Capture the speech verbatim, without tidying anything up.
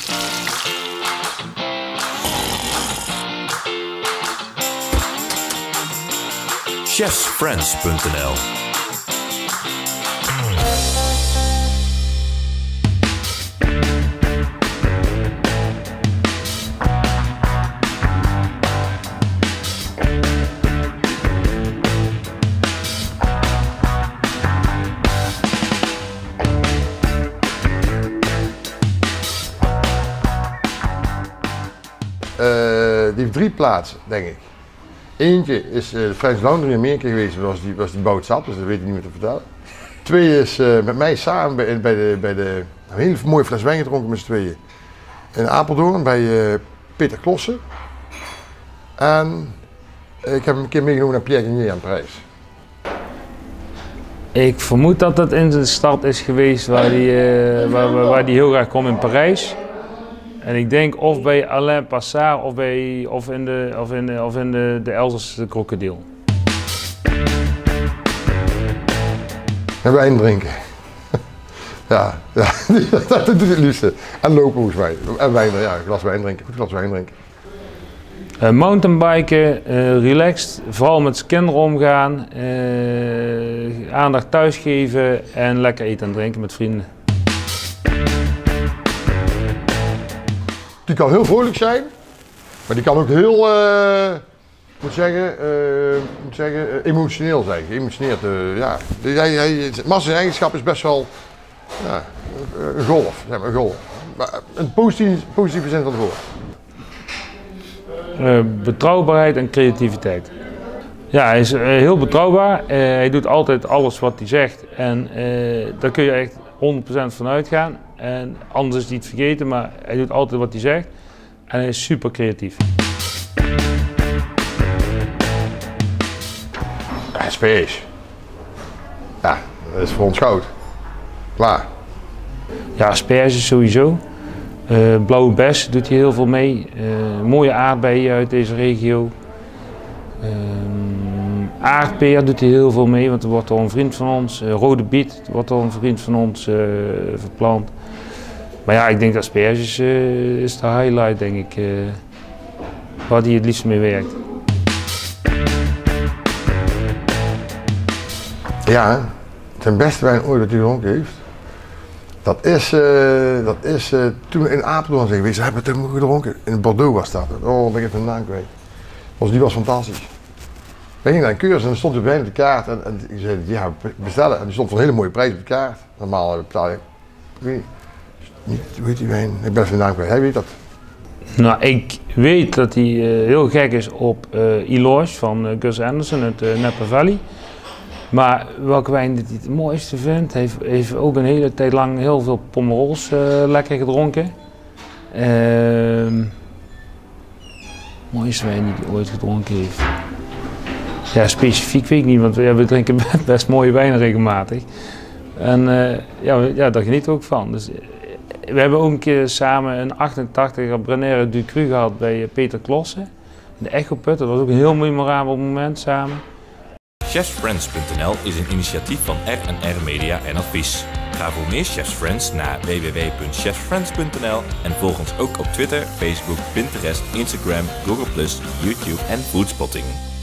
chefs friends punt n l Uh, die heeft drie plaatsen, denk ik. Eentje is uh, de French Laundry in Amerika geweest, was die, was die boot zat, dus dat weet ik niet meer te vertellen. Twee is uh, met mij samen bij, bij de, bij de een hele mooie fles wijn gedronken met z'n tweeën. In Apeldoorn bij uh, Peter Klossen. En uh, ik heb hem een keer meegenomen naar Pierre Gagnier aan Parijs. Ik vermoed dat dat in de stad is geweest waar die, uh, waar, waar, waar die heel graag kwam in Parijs. En ik denk of bij Alain Passard of, bij, of in de, of in de, of in de, de Elzerse krokodil. En wijn drinken. Ja, ja, dat doet het liefste. En lopen volgens mij. En wijn, ja, een glas wijn drinken. Goed glas wijn drinken. Uh, mountainbiken, uh, relaxed, vooral met zijn kinderen omgaan, uh, aandacht thuis geven en lekker eten en drinken met vrienden. Die kan heel vrolijk zijn, maar die kan ook heel, uh, moet zeggen, uh, moet zeggen uh, emotioneel zijn. Geëmotioneerd, uh, ja. Hij, hij, Massa eigenschap is best wel ja, een golf, zeg maar, een golf. Maar een positieve, positieve zin van het woord. Uh, betrouwbaarheid en creativiteit. Ja, hij is uh, heel betrouwbaar. Uh, hij doet altijd alles wat hij zegt en uh, daar kun je echt honderd procent van uitgaan. En anders is hij het vergeten, maar hij doet altijd wat hij zegt. En hij is super creatief. Asperges. Ja, dat is voor ons goud. Klaar. Ja, asperges sowieso. Uh, blauwe bes doet hij heel veel mee. Uh, mooie aardbeien uit deze regio. Uh, aardpeer doet hij heel veel mee, want er wordt al een vriend van ons. Uh, rode biet wordt al een vriend van ons uh, verplant. Maar ja, ik denk dat asperges uh, is de highlight, denk ik, uh, waar hij het liefst mee werkt. Ja, zijn beste wijn ooit dat hij gedronken heeft. Dat is, uh, dat is uh, toen we in Apeldoorn zijn geweest, hebben we het toen gedronken. In Bordeaux was dat. Oh, ben ik even de naam kwijt. Was, die was fantastisch. We gingen naar een cursus en dan stond de wijn op de kaart. En, en ik zei, ja, bestellen. En die stond voor een hele mooie prijs op de kaart. Normaal betaal je. Ik weet niet, hoe heet die wijn? Ik ben even de naam kwijt. Hij weet dat. Nou, ik weet dat hij uh, heel gek is op uh, Eloge van uh, Gus Anderson uit uh, Napa Valley. Maar welke wijn hij het mooiste vindt, heeft, heeft ook een hele tijd lang heel veel Pomerols uh, lekker gedronken. Uh, mooiste wijn die hij ooit gedronken heeft. Ja, specifiek weet ik niet, want ja, we drinken best mooie wijnen regelmatig. En uh, ja, ja, daar genieten we ook van. Dus, we hebben ook een keer samen een achtentachtiger Brunaire du Cru gehad bij Peter Klossen. De Echoput, dat was ook een heel memorabel moment samen. chefs friends punt n l is een initiatief van R en R Media en Advies. Ga voor meer Chefs Friends naar w w w punt chefs friends punt n l en volg ons ook op Twitter, Facebook, Pinterest, Instagram, Google plus, YouTube en Foodspotting.